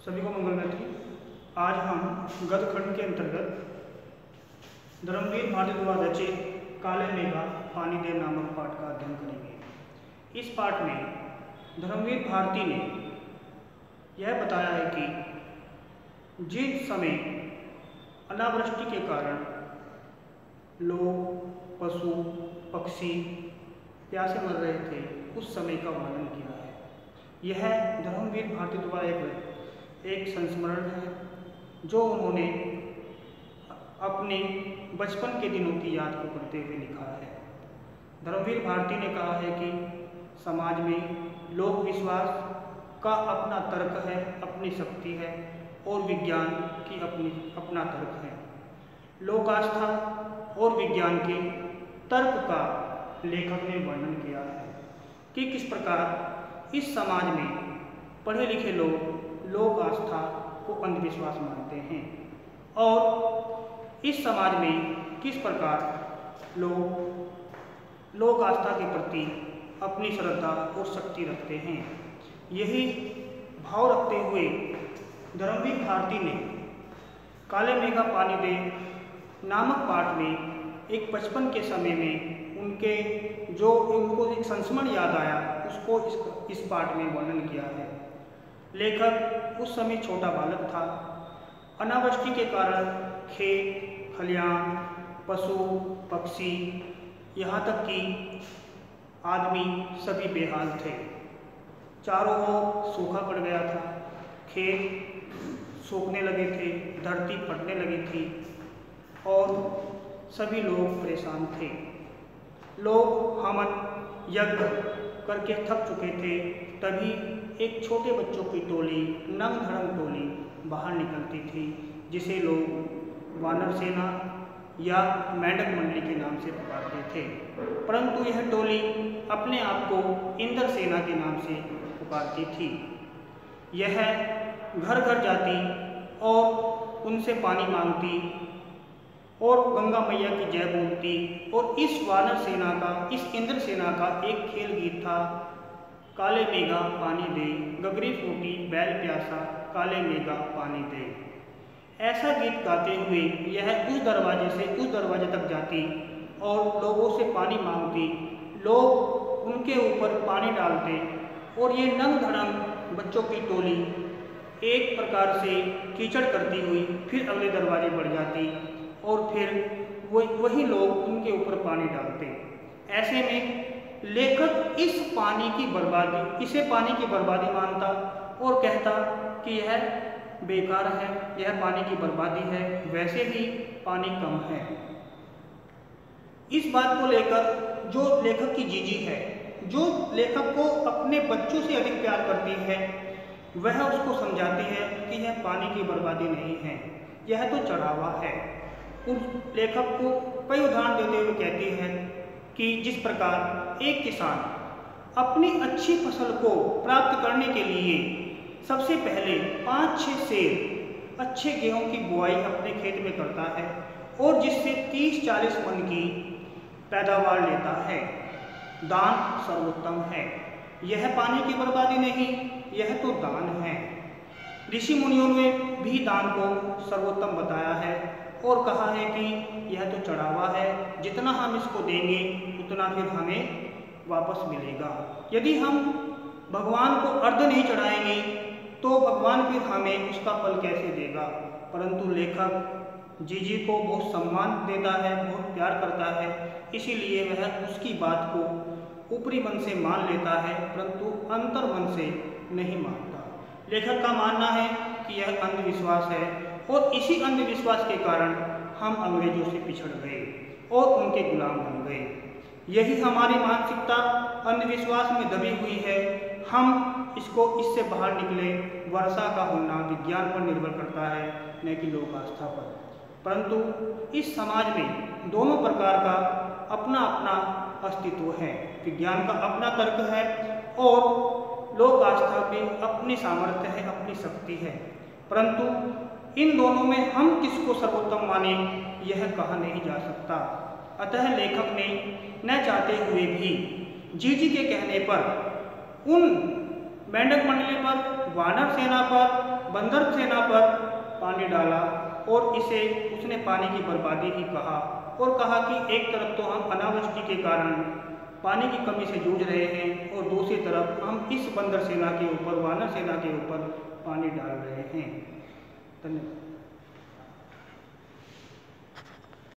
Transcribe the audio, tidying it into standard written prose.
सभी को मंगलमय। आज हम गद्य खंड के अंतर्गत धर्मवीर भारती द्वारा रचित काले मेघा पानी दे नामक पाठ का अध्ययन करेंगे। इस पाठ में धर्मवीर भारती ने यह बताया है कि जिस समय अनावृष्टि के कारण लोग, पशु, पक्षी प्यासे मर रहे थे, उस समय का वर्णन किया है। यह धर्मवीर भारती द्वारा एक संस्मरण है जो उन्होंने अपने बचपन के दिनों की याद को करते हुए लिखा है। धर्मवीर भारती ने कहा है कि समाज में लोक विश्वास का अपना तर्क है, अपनी शक्ति है, और विज्ञान की अपना तर्क है। लोक आस्था और विज्ञान के तर्क का लेखक ने वर्णन किया है कि किस प्रकार इस समाज में पढ़े लिखे लोग लोक आस्था को अंधविश्वास मानते हैं और इस समाज में किस प्रकार लोग लोक आस्था के प्रति अपनी श्रद्धा और शक्ति रखते हैं। यही भाव रखते हुए धर्मवीर भारती ने काले मेघा पानी दे नामक पाठ में एक बचपन के समय में उनको एक संस्मरण याद आया, उसको इस पाठ में वर्णन किया है। लेखक उस समय छोटा बालक था। अनावृष्टि के कारण खेत खलिहान, पशु पक्षी, यहाँ तक कि आदमी सभी बेहाल थे। चारों ओर सूखा पड़ गया था, खेत सूखने लगे थे, धरती फटने लगी थी और सभी लोग परेशान थे। लोग हवन यज्ञ करके थक चुके थे। तभी एक छोटे बच्चों की टोली, नंग धड़ंग टोली बाहर निकलती थी, जिसे लोग वानर सेना या मेंढक मंडली के नाम से पुकारते थे, परंतु यह टोली अपने आप को इंद्र सेना के नाम से पुकारती थी। यह घर घर जाती और उनसे पानी मांगती और गंगा मैया की जय बोलती। और इस वानर सेना का, इस इंद्र सेना का एक खेल गीत था, काले मेघा पानी दे, गगरी फूटी बैल प्यासा, काले मेघा पानी दे। ऐसा गीत गाते हुए यह उस दरवाजे से उस दरवाजे तक जाती और लोगों से पानी मांगती। लोग उनके ऊपर पानी डालते और ये नंग धड़ंग बच्चों की टोली एक प्रकार से कीचड़ करती हुई फिर अगले दरवाजे बढ़ जाती और फिर वही लोग उनके ऊपर पानी डालते। ऐसे में लेखक इसे पानी की बर्बादी मानता और कहता कि यह बेकार है, यह पानी की बर्बादी है, वैसे ही पानी कम है। इस बात को लेकर जो लेखक की जीजी है, जो लेखक को अपने बच्चों से अधिक प्यार करती है, वह उसको समझाती है कि यह पानी की बर्बादी नहीं है, यह तो चढ़ावा है। उस लेखक को कई उदाहरण देते हुए कहती है कि जिस प्रकार एक किसान अपनी अच्छी फसल को प्राप्त करने के लिए सबसे पहले 5-6 सेर अच्छे गेहूं की बुआई अपने खेत में करता है और जिससे 30-40 मन की पैदावार लेता है, दान सर्वोत्तम है। यह पानी की बर्बादी नहीं, यह तो दान है। ऋषि मुनियों ने भी दान को सर्वोत्तम बताया है और कहा है कि यह तो चढ़ावा है, जितना हम इसको देंगे उतना फिर हमें वापस मिलेगा। यदि हम भगवान को अर्ध नहीं चढ़ाएंगे तो भगवान फिर हमें उसका फल कैसे देगा। परंतु लेखक जीजी को बहुत सम्मान देता है, बहुत प्यार करता है, इसीलिए वह उसकी बात को ऊपरी मन से मान लेता है, परंतु अंतर मन से नहीं मानता। लेखक का मानना है कि यह अंधविश्वास है और इसी अंधविश्वास के कारण हम अंग्रेजों से पिछड़ गए और उनके गुलाम बन गए। यही हमारी मानसिकता अंधविश्वास में दबी हुई है। हम इससे बाहर निकले। वर्षा का होना विज्ञान पर निर्भर करता है, न कि लोक आस्था पर। परंतु इस समाज में दोनों प्रकार का अपना अपना अस्तित्व है। विज्ञान का अपना तर्क है और लोक आस्था में अपनी सामर्थ्य है, अपनी शक्ति है। परंतु इन दोनों में हम किसको सर्वोत्तम माने, यह कहा नहीं जा सकता। अतः लेखक ने न चाहते हुए भी जीजी के कहने पर उन मेंढक मंडली पर, वानर सेना पर, बंदर सेना पर पानी डाला और इसे उसने पानी की बर्बादी ही कहा और कहा कि एक तरफ तो हम अनावृष्टि के कारण पानी की कमी से जूझ रहे हैं और दूसरी तरफ हम इस बंदर सेना के ऊपर, वानर सेना के ऊपर पानी डाल रहे हैं। धन्यवाद।